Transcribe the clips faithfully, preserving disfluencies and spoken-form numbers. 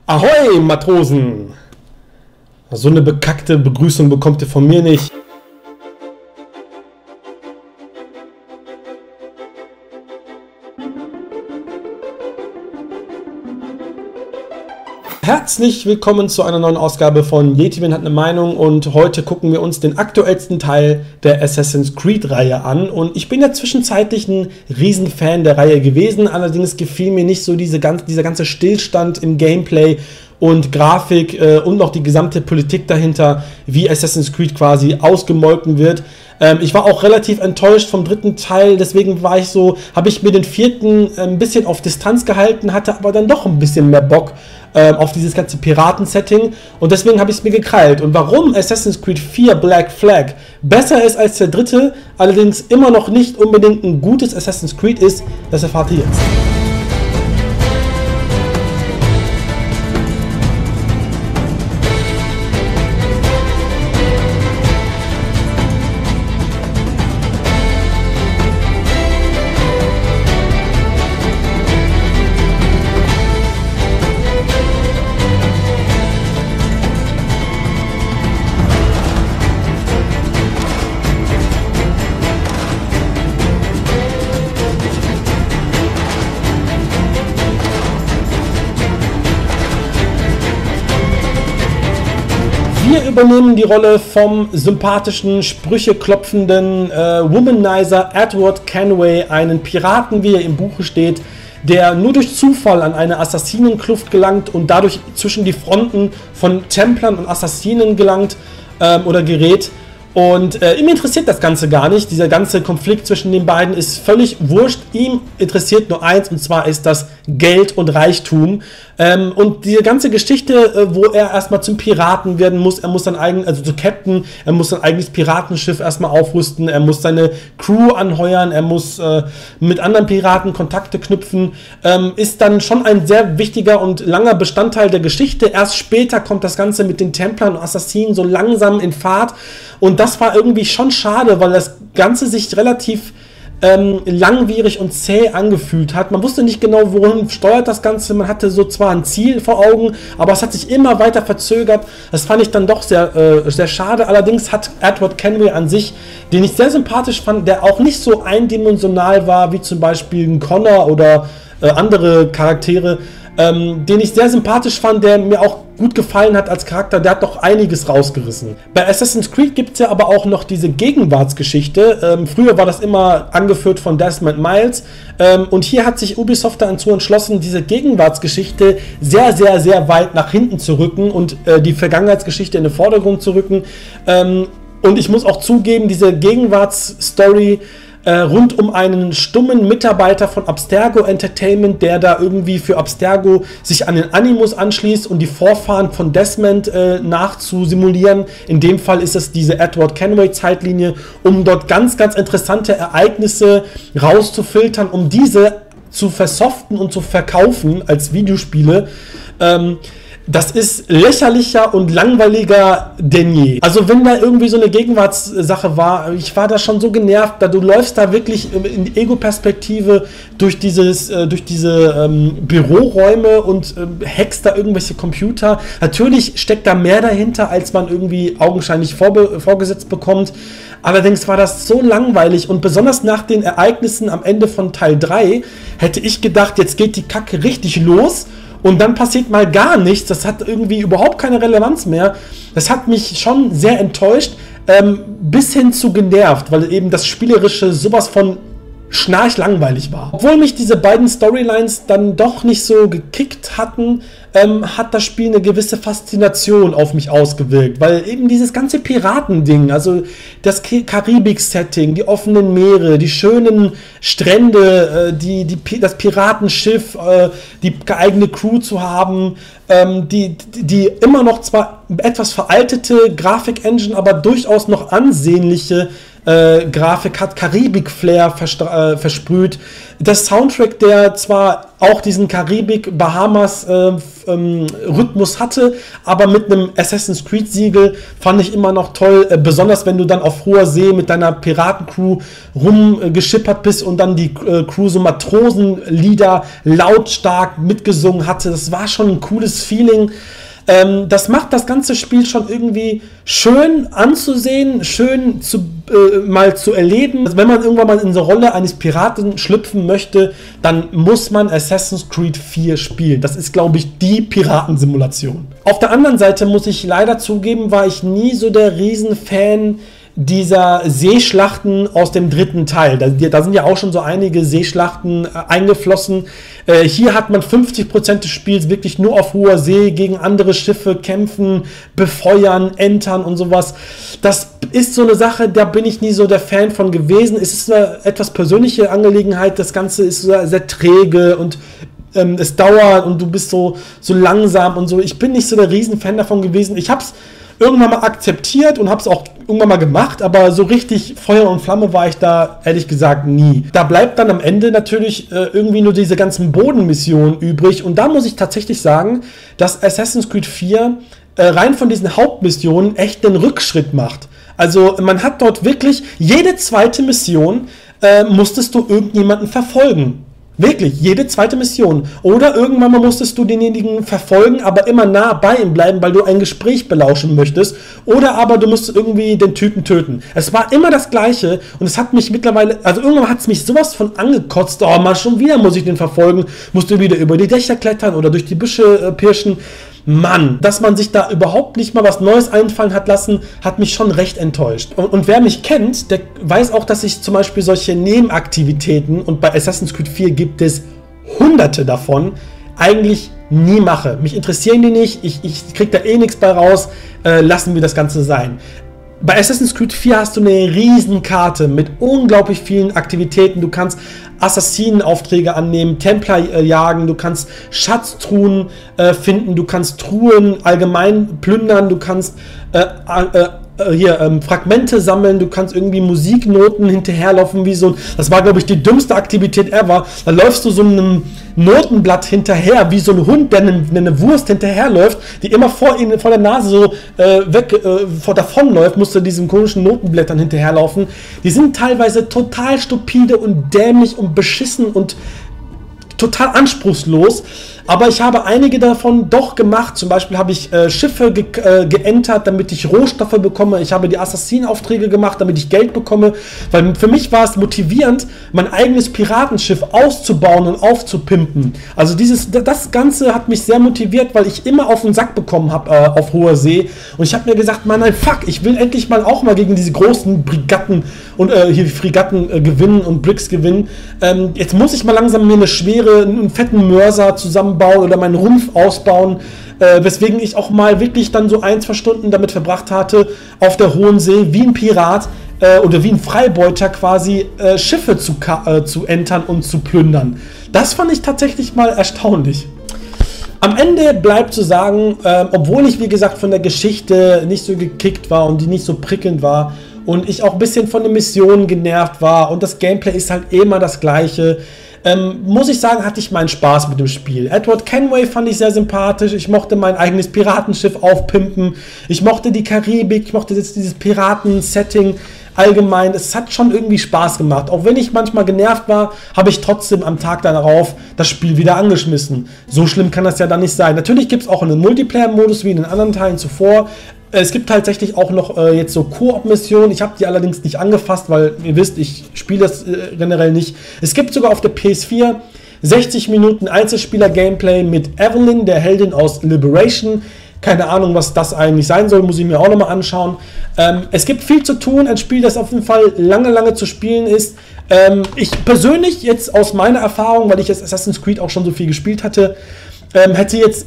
Ahoi, Matrosen! So eine bekackte Begrüßung bekommt ihr von mir nicht. Herzlich willkommen zu einer neuen Ausgabe von Yetiman hat eine Meinung, und heute gucken wir uns den aktuellsten Teil der Assassin's Creed Reihe an, und ich bin ja zwischenzeitlich ein Riesenfan der Reihe gewesen, allerdings gefiel mir nicht so diese ganz, dieser ganze Stillstand im Gameplay und Grafik äh, und noch die gesamte Politik dahinter, wie Assassin's Creed quasi ausgemolken wird. Ähm, ich war auch relativ enttäuscht vom dritten Teil, deswegen war ich so, habe ich mir den vierten äh, ein bisschen auf Distanz gehalten, hatte aber dann doch ein bisschen mehr Bock äh, auf dieses ganze Piraten-Setting, und deswegen habe ich es mir gekrallt. Und warum Assassin's Creed vier Black Flag besser ist als der dritte, allerdings immer noch nicht unbedingt ein gutes Assassin's Creed ist, das erfahrt ihr jetzt. Wir übernehmen die Rolle vom sympathischen, sprücheklopfenden äh, Womanizer Edward Kenway, einen Piraten, wie er im Buche steht, der nur durch Zufall an eine Assassinenkluft gelangt und dadurch zwischen die Fronten von Templern und Assassinen gelangt ähm, oder gerät. Und äh, ihm interessiert das Ganze gar nicht. Dieser ganze Konflikt zwischen den beiden ist völlig wurscht. Ihm interessiert nur eins, und zwar ist das Geld und Reichtum. Ähm, und diese ganze Geschichte, äh, wo er erstmal zum Piraten werden muss, er muss sein eigenes, also zu Captain, er muss sein eigenes Piratenschiff erstmal aufrüsten, er muss seine Crew anheuern, er muss äh, mit anderen Piraten Kontakte knüpfen, ähm, ist dann schon ein sehr wichtiger und langer Bestandteil der Geschichte. Erst später kommt das Ganze mit den Templern und Assassinen so langsam in Fahrt, und das war irgendwie schon schade, weil das Ganze sich relativ ähm, langwierig und zäh angefühlt hat. Man wusste nicht genau, wohin steuert das Ganze. Man hatte so zwar ein Ziel vor Augen, aber es hat sich immer weiter verzögert. Das fand ich dann doch sehr, äh, sehr schade. Allerdings hat Edward Kenway an sich, den ich sehr sympathisch fand, der auch nicht so eindimensional war, wie zum Beispiel ein Connor oder äh, andere Charaktere, Ähm, den ich sehr sympathisch fand, der mir auch gut gefallen hat als Charakter, der hat doch einiges rausgerissen. Bei Assassin's Creed gibt es ja aber auch noch diese Gegenwartsgeschichte. Ähm, früher war das immer angeführt von Desmond Miles, ähm, und hier hat sich Ubisoft dazu entschlossen, diese Gegenwartsgeschichte sehr, sehr, sehr weit nach hinten zu rücken und äh, die Vergangenheitsgeschichte in den Vordergrund zu rücken. Ähm, und ich muss auch zugeben, diese Gegenwartsstory rund um einen stummen Mitarbeiter von Abstergo Entertainment, der da irgendwie für Abstergo sich an den Animus anschließt und die Vorfahren von Desmond äh, nachzusimulieren. In dem Fall ist es diese Edward Kenway Zeitlinie, um dort ganz, ganz interessante Ereignisse rauszufiltern, um diese zu versoften und zu verkaufen als Videospiele. Ähm, Das ist lächerlicher und langweiliger denn je. Also wenn da irgendwie so eine Gegenwartssache war, ich war da schon so genervt, da du läufst da wirklich in die Ego-Perspektive durch dieses, äh, durch diese ähm, Büroräume und ähm, hackst da irgendwelche Computer. Natürlich steckt da mehr dahinter, als man irgendwie augenscheinlich vorbe- vorgesetzt bekommt. Allerdings war das so langweilig, und besonders nach den Ereignissen am Ende von Teil drei hätte ich gedacht, jetzt geht die Kacke richtig los. Und dann passiert mal gar nichts, das hat irgendwie überhaupt keine Relevanz mehr. Das hat mich schon sehr enttäuscht, ähm, bis hin zu genervt, weil eben das Spielerische sowas von schnarchlangweilig war. Obwohl mich diese beiden Storylines dann doch nicht so gekickt hatten, ähm, hat das Spiel eine gewisse Faszination auf mich ausgewirkt, weil eben dieses ganze Piratending, also das Karibik-Setting, die offenen Meere, die schönen Strände, äh, die, die, das Piratenschiff, äh, die eigene Crew zu haben, ähm, die, die immer noch zwar etwas veraltete Grafik-Engine, aber durchaus noch ansehnliche äh, Grafik hat, Karibik-Flair äh, versprüht. Das Soundtrack, der zwar auch diesen Karibik-Bahamas-Rhythmus äh, hatte, aber mit einem Assassin's Creed-Siegel, fand ich immer noch toll. Äh, besonders wenn du dann auf hoher See mit deiner Piratencrew rumgeschippert bist und dann die äh, Crew so Matrosenlieder lautstark mitgesungen hatte. Das war schon ein cooles Feeling. Ähm, das macht das ganze Spiel schon irgendwie schön anzusehen, schön zu, äh, mal zu erleben. Also wenn man irgendwann mal in die Rolle eines Piraten schlüpfen möchte, dann muss man Assassin's Creed vier spielen. Das ist, glaube ich, die Piratensimulation. Auf der anderen Seite muss ich leider zugeben, war ich nie so der Riesenfan dieser Seeschlachten aus dem dritten Teil. Da, da sind ja auch schon so einige Seeschlachten äh, eingeflossen. Äh, hier hat man fünfzig Prozent des Spiels wirklich nur auf hoher See gegen andere Schiffe kämpfen, befeuern, entern und sowas. Das ist so eine Sache, da bin ich nie so der Fan von gewesen. Es ist eine etwas persönliche Angelegenheit. Das Ganze ist sehr, sehr träge und ähm, es dauert und du bist so, so langsam und so. Ich bin nicht so der Riesenfan davon gewesen. Ich hab's irgendwann mal akzeptiert und habe es auch irgendwann mal gemacht, aber so richtig Feuer und Flamme war ich da ehrlich gesagt nie. Da bleibt dann am Ende natürlich äh, irgendwie nur diese ganzen Bodenmissionen übrig und da muss ich tatsächlich sagen, dass Assassin's Creed vier äh, rein von diesen Hauptmissionen echt einen Rückschritt macht. Also man hat dort wirklich jede zweite Mission äh, musstest du irgendjemanden verfolgen. Wirklich, jede zweite Mission. Oder irgendwann mal musstest du denjenigen verfolgen, aber immer nah bei ihm bleiben, weil du ein Gespräch belauschen möchtest. Oder aber du musst irgendwie den Typen töten. Es war immer das Gleiche und es hat mich mittlerweile, also irgendwann hat es mich sowas von angekotzt. Oh, mal schon wieder muss ich den verfolgen. Musst du wieder über die Dächer klettern oder durch die Büsche äh, pirschen. Mann, dass man sich da überhaupt nicht mal was Neues einfallen hat lassen, hat mich schon recht enttäuscht. Und, und wer mich kennt, der weiß auch, dass ich zum Beispiel solche Nebenaktivitäten, und bei Assassin's Creed vier gibt es hunderte davon, eigentlich nie mache. Mich interessieren die nicht, ich, ich krieg da eh nichts bei raus, äh, lassen wir das Ganze sein. Bei Assassin's Creed vier hast du eine riesen Karte mit unglaublich vielen Aktivitäten. Du kannst Assassinenaufträge annehmen, Templer äh, jagen, du kannst Schatztruhen äh, finden, du kannst Truhen allgemein plündern, du kannst äh, äh, hier ähm, Fragmente sammeln, du kannst irgendwie Musiknoten hinterherlaufen, wie so ein, das war glaube ich die dümmste Aktivität ever, da läufst du so einem Notenblatt hinterher, wie so ein Hund, der eine, eine Wurst hinterherläuft, die immer vor, ihn, vor der Nase so äh, weg, äh, vor davonläuft, musst du diesen komischen Notenblättern hinterherlaufen. Die sind teilweise total stupide und dämlich und beschissen und total anspruchslos, aber ich habe einige davon doch gemacht. Zum Beispiel habe ich äh, Schiffe ge äh, geentert, damit ich Rohstoffe bekomme. Ich habe die Assassinenaufträge gemacht, damit ich Geld bekomme, weil für mich war es motivierend, mein eigenes Piratenschiff auszubauen und aufzupimpen. Also dieses, das Ganze hat mich sehr motiviert, weil ich immer auf den Sack bekommen habe äh, auf hoher See und ich habe mir gesagt, Mann, nein, fuck, ich will endlich mal auch mal gegen diese großen Brigatten und äh, hier Fregatten äh, gewinnen und Bricks gewinnen. Ähm, jetzt muss ich mal langsam mir eine schwere, einen fetten Mörser zusammenbauen oder meinen Rumpf ausbauen, äh, weswegen ich auch mal wirklich dann so ein, zwei Stunden damit verbracht hatte, auf der hohen See wie ein Pirat äh, oder wie ein Freibeuter quasi äh, Schiffe zu, äh, zu entern und zu plündern. Das fand ich tatsächlich mal erstaunlich. Am Ende bleibt zu sagen, äh, obwohl ich wie gesagt von der Geschichte nicht so gekickt war und die nicht so prickelnd war und ich auch ein bisschen von den Missionen genervt war und das Gameplay ist halt immer das gleiche, Ähm, muss ich sagen, hatte ich meinen Spaß mit dem Spiel. Edward Kenway fand ich sehr sympathisch. Ich mochte mein eigenes Piratenschiff aufpimpen. Ich mochte die Karibik. Ich mochte jetzt dieses Piraten-Setting allgemein. Es hat schon irgendwie Spaß gemacht. Auch wenn ich manchmal genervt war, habe ich trotzdem am Tag darauf das Spiel wieder angeschmissen. So schlimm kann das ja dann nicht sein. Natürlich gibt es auch einen Multiplayer-Modus wie in den anderen Teilen zuvor. Es gibt tatsächlich auch noch äh, jetzt so Koop-Missionen. Ich habe die allerdings nicht angefasst, weil ihr wisst, ich spiele das äh, generell nicht. Es gibt sogar auf der P S vier sechzig Minuten Einzelspieler-Gameplay mit Evelyn, der Heldin aus Liberation. Keine Ahnung, was das eigentlich sein soll, muss ich mir auch nochmal anschauen. Ähm, es gibt viel zu tun, ein Spiel, das auf jeden Fall lange, lange zu spielen ist. Ähm, ich persönlich jetzt aus meiner Erfahrung, weil ich jetzt Assassin's Creed auch schon so viel gespielt hatte, ähm, hätte jetzt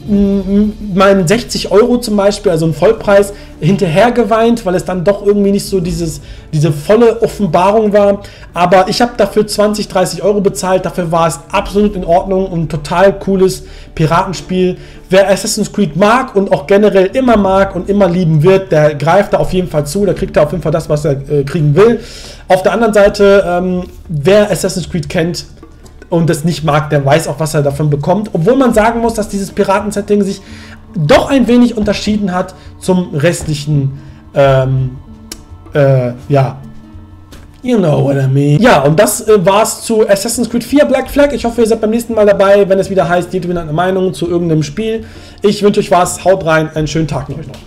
meinen sechzig Euro zum Beispiel, also einen Vollpreis, hinterher geweint, weil es dann doch irgendwie nicht so dieses, diese volle Offenbarung war. Aber ich habe dafür zwanzig, dreißig Euro bezahlt, dafür war es absolut in Ordnung und ein total cooles Piratenspiel. Wer Assassin's Creed mag und auch generell immer mag und immer lieben wird, der greift da auf jeden Fall zu, der kriegt da auf jeden Fall das, was er äh, kriegen will. Auf der anderen Seite, ähm, wer Assassin's Creed kennt und das nicht mag, der weiß auch, was er davon bekommt. Obwohl man sagen muss, dass dieses Piraten-Setting sich doch ein wenig unterschieden hat zum restlichen, ähm, äh, ja, you know what I mean. Ja, und das äh, war's zu Assassin's Creed vier Black Flag. Ich hoffe, ihr seid beim nächsten Mal dabei, wenn es wieder heißt, jede eine Meinung zu irgendeinem Spiel. Ich wünsche euch was, haut rein, einen schönen Tag mit euch noch.